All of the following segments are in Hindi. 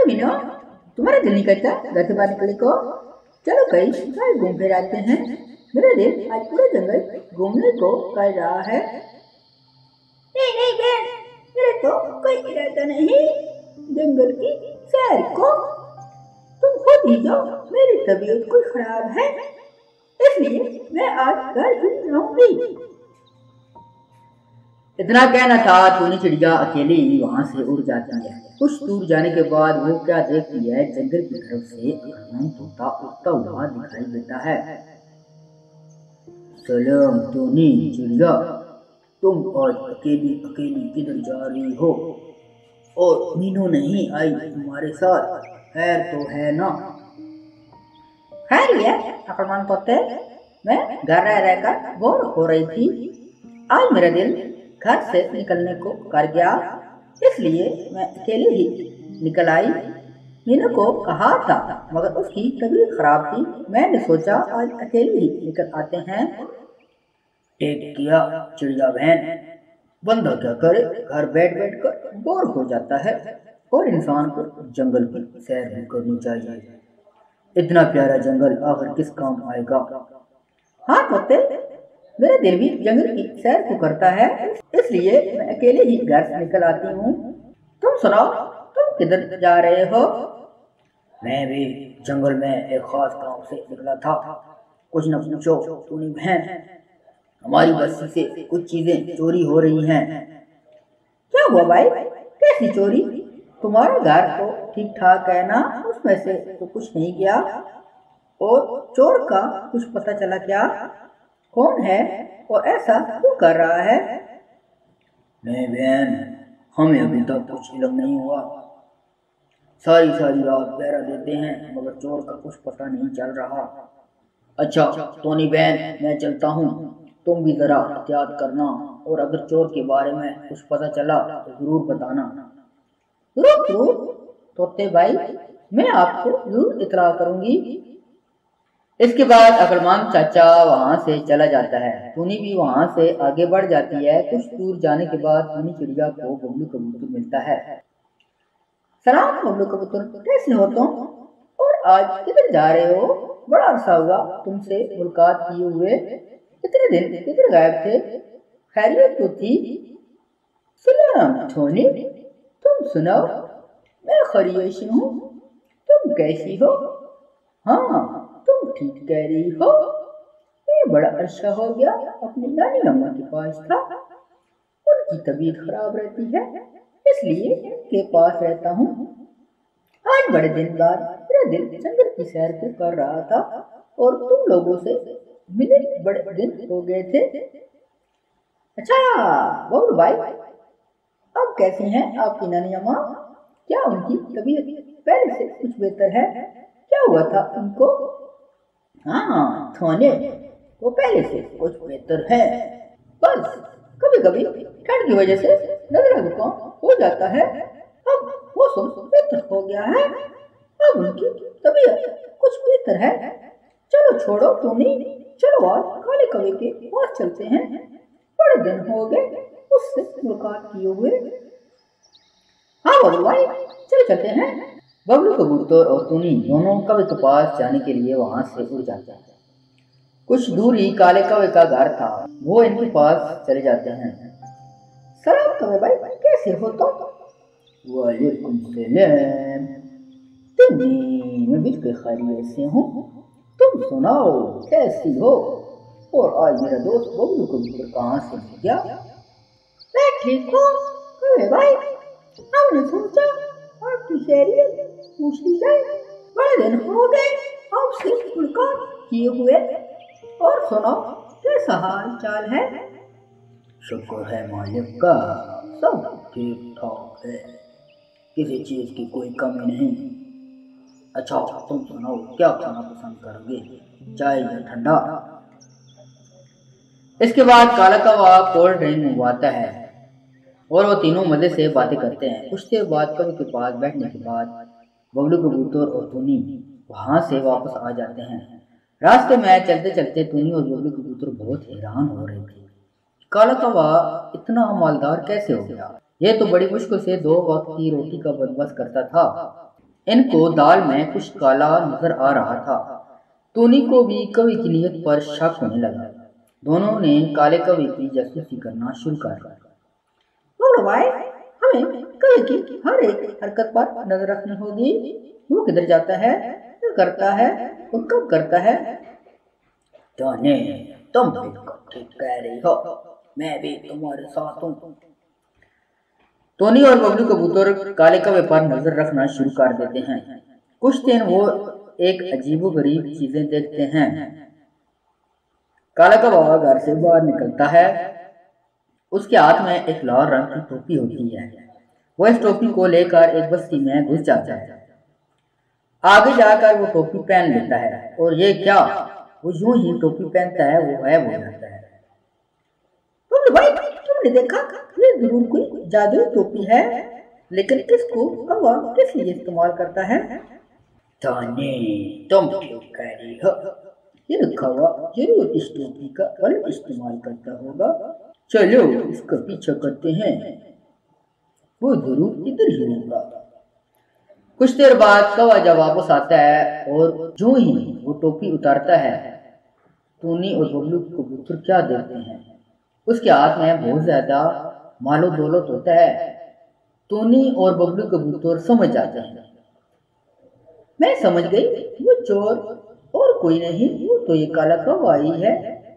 मीनू, तुम्हारा दिल नहीं करता घर से बाहर निकलने को? चलो कहीं घूम फिर आते हैं। मेरा दिल आज पूरा जंगल घूमने को कर रहा है। नहीं नहीं बहन, मेरा तो कोई इरादा नहीं जंगल की सैर को। तुम खुद ही जाओ, मेरी तबीयत कोई खराब है, इसलिए मैं आज घर ही रहूंगी। इतना कहना था, टूनी चिड़िया अकेली वहां से उड़ जाती है। कुछ दूर जाने के बाद वो क्या देखती है, जंगल की तरफ से अरमान तोता उड़ता हुआ दिखाई देता है। सलाम टूनी चिड़िया, तुम आज अकेली अकेली किधर जा रही हो? और मीनू नहीं आई तुम्हारे साथ? खैर तो है ना? खैर है अरमान तोते, मैं घर रह रहकर बोर हो रही थी। आज मेरा दिल घर से निकलने को कर गया, इसलिए मैं अकेले ही निकल आई। मीनू को कहा था मगर उसकी तबीयत खराब थी। मैंने सोचा आज अकेले ही निकल आते हैं। ठीक किया चिड़िया बहन, बंदा क्या करे, घर बैठ बैठ कर बोर हो जाता है और इंसान को जंगल की सैर भी करनी चाहिए। इतना प्यारा जंगल आखिर किस काम आएगा। हाँ तोते, मेरा दिल भी जंगल की सैर को करता है, इसलिए मैं अकेले ही घर से निकल आती हूँ। तुम सुनाओ, तुम किधर जा रहे हो? मैं भी जंगल में एक खास काम से निकला था। कुछ न पूछो टूनी बहन, हमारी बस्ती से कुछ चीजें चोरी हो रही हैं। क्या हुआ भाई, कैसी चोरी? तुम्हारा घर तो ठीक ठाक है ना, उसमें से तो कुछ नहीं गया। और चोर का कुछ पता चला क्या? कौन है और ऐसा क्यों कर रहा है? नहीं बहन, हमें अभी तक कुछ इल्म नहीं हुआ। सारी सारी रात पहरा देते हैं मगर चोर का कुछ पता नहीं चल रहा। अच्छा टोनी बहन, मैं चलता हूँ, तुम भी जरा एहतियात करना और अगर चोर के बारे में कुछ पता चला तो जरूर बताना। जरूर जरूर तोते भाई, मैं आपको जरूर इतला करूंगी। इसके बाद अकलमान चाचा वहां से चला जाता है। टूनी भी वहां से आगे बढ़ जाती है। कुछ दूर जाने के बाद टूनी चिड़िया को बबलू कबूतर मिलता है। सलाम बबलू कबूतर, कैसे हो तुम और आज किधर जा रहे हो? बड़ा अरसा हुआ तुमसे मुलाकात किए हुए, इतने दिन किधर गायब थे? खैरियत तो थी? सलाम टोनी, तुम सुनाओ, मैं खैरियत से हूँ, तुम कैसी हो? हाँ तुम ठीक कह रही हो, मैं बड़ा अरसा हो गया अपनी नानी अम्मा के पास था। उनकी तबीयत खराब रहती है, इसलिए उनके पास रहता हूँ। आज बड़े दिन बाद मेरा दिल जंगल की सैर को कर रहा था और तुम लोगों से मिले बड़े दिन हो गए थे। अच्छा बबलू भाई, अब कैसी हैं आपकी नानी अम्मा? क्या उनकी तबीयत पहले से कुछ बेहतर है? क्या हुआ था उनको? हाँ थोने, वो पहले से कुछ बेहतर है, बस कभी कभी ठंड की वजह से नजला जुकाम हो जाता है। अब मौसम बेहतर हो गया है, अब उनकी तबीयत कुछ बेहतर है। चलो छोड़ो टोनी, चलो आज काले कौवे के पास चलते हैं, बड़े दिन हो गए उससे मुलाकात किए हुए। हाँ बबलू भाई, चलो चलते हैं। बबलू कबूतर और टूनी दोनों कौवे के पास जाने के लिए वहां से उड़ जाते हैं। कुछ दूर ही काले कौवे का घर था, वो इनके पास चले जाते हैं। सलाम कौवे भाई, कैसे हो तुम? वालेकुम सलाम टूनी, मैं बिल्कुल खैरियत से हूँ, तुम सुनाओ कैसी हो? और आज मेरा दोस्त बबलू कबूतर कहाँ से मिल गया? मैं ठीक हूँ कौवे भाई, हमने सोचा आपकी खैरियत पूछ ली जाए, बड़े दिन हो गए आपसे मुलाकात किए हुए। और सुनो, कैसा हाल चाल है? शुक्र है मालिक का, सब ठीक ठाक है, किसी चीज की कोई कमी नहीं। अच्छा तुम सुनाओ, क्या खाना पसंद करोगे, चाय या ठंडा? इसके बाद काला कौवा कोल्ड ड्रिंक मंगवाता है और वो तीनों मजे से बातें करते हैं। कुछ देर बाद कौवे के पास बैठने के बाद बबलू कबूतर और टूनी वहां से वापस आ जाते हैं। रास्ते में चलते चलते टूनी और बबलू कबूतर बहुत हैरान हो रहे थे। काला कौवा इतना मालदार कैसे हो गया? ये तो बड़ी मुश्किल से 2 वक्त की रोटी का बंदोबस्त करता था। इनको दाल में कुछ काला नजर आ रहा था। टोनी को भी कवि की नीयत पर शक होने लगा। दोनों ने काले कवि की जासूसी करना शुरू कर दिया। बबलू भाई, हमें कवि की हर एक हरकत पर नजर रखनी होगी। वो किधर जाता है, क्या करता है और कब करता है। टोनी, तुम बिल्कुल ठीक कह रही हो, मैं भी तुम्हारे साथ हूँ। टोनी और बबलू कबूतर काले कौवे पर नजर रखना शुरू कर देते हैं। कुछ दिन वो एक अजीबोगरीब चीजें देखते हैं। काला कौवा घर से बाहर निकलता है। उसके हाथ में एक लाल रंग की टोपी होती है। वो इस टोपी को लेकर एक बस्ती में घुस जाता है। आगे जाकर वो टोपी पहन लेता है और ये क्या, वो यूं ही टोपी पहनता है वो गायब हो जाता है। भाई, तुमने देखा, ये जरूर कोई जादुई टोपी है, लेकिन इसको कौवा किस लिए इस्तेमाल करता है। टोनी, तुम क्यों कह रही हो, ये कौवा जरूर इस टोपी का गलत इस्तेमाल करता होगा। चलो इसका पीछा करते हैं, वो जरूर इधर ही होगा। कुछ देर बाद कौवा जब वापस आता है और जो ही वो टोपी उतारता है, टोनी और बबलू कबूतर क्या देखते हैं, उसके हाथ में बहुत ज्यादा मालो दौलत होता है। टोनी और बबलू कबूतर समझ जाते हैं। मैं समझ गई, वो चोर और कोई नहीं, वो तो ये काला कौवा ही है,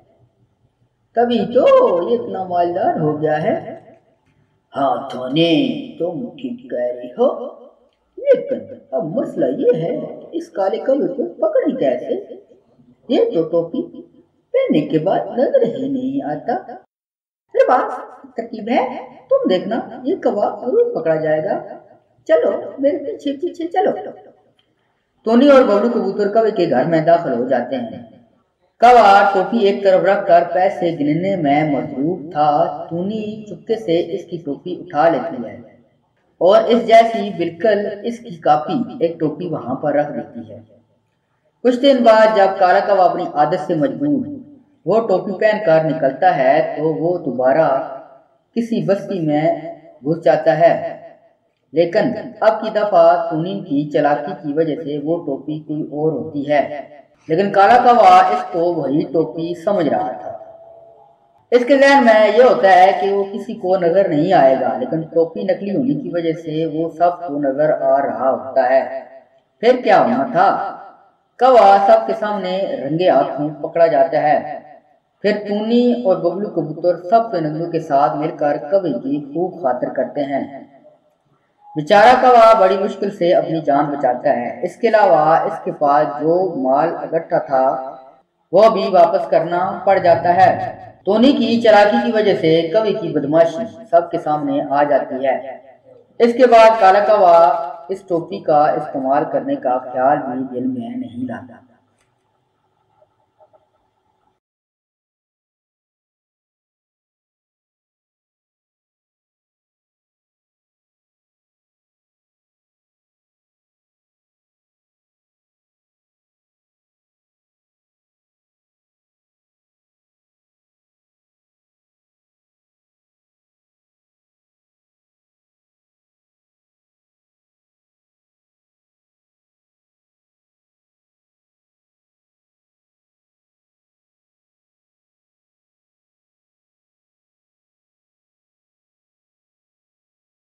तभी तो ये इतना मालदार हो गया है। हाँ टोनी, तुम ठीक कह रही हो, लेकिन अब मसला ये है, इस काले कौवे को पकड़े कैसे। ये तो टोपी पहनने के बाद नजर ही नहीं आता। मेरे पास तरकीब है, तुम देखना, ये कौवा जरूर पकड़ा जाएगा। चलो मेरे पीछे पीछे चलो। टोनी और बबलू कबूतर कौवे के घर में दाखिल हो जाते हैं। कौवा टोपी एक तरफ रखकर पैसे गिनने में मसरूफ था। टोनी चुपके से इसकी टोपी उठा लेती है और इस जैसी बिल्कुल इसकी कॉपी एक टोपी वहां पर रख देती है। कुछ दिन बाद जब काला कौवा अपनी आदत से मजबूर वो टोपी पहनकर निकलता है, तो वो दोबारा किसी बस्ती में घुस जाता है। लेकिन अब की दफा टोनी की चालाकी की वजह से वो टोपी कोई और होती है, लेकिन काला कौवा इसको वही टोपी समझ रहा था। इसके ज़हन में ये होता है कि वो किसी को नजर नहीं आएगा, लेकिन टोपी नकली होने की वजह से वो सबको नजर आ रहा होता है। फिर क्या होना था, कौवा सबके सामने रंगे हाथों पकड़ा जाता है। फिर टोनी और बबलू कबूतर सब परिंदों के साथ मिलकर कौवे की खूब खातिर करते हैं। बेचारा कौवा बड़ी मुश्किल से अपनी जान बचाता है। इसके अलावा इसके पास जो माल इकट्ठा था वो भी वापस करना पड़ जाता है। टोनी की चालाकी की वजह से कौवे की बदमाशी सबके सामने आ जाती है। इसके बाद काला कौवा इस टोपी का इस्तेमाल करने का ख्याल भी दिल में नहीं लाता।